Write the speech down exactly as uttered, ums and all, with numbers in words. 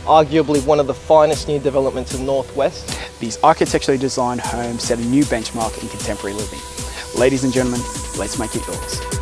arguably one of the finest new developments in Northwest. These architecturally designed homes set a new benchmark in contemporary living. Ladies and gentlemen, let's make it yours.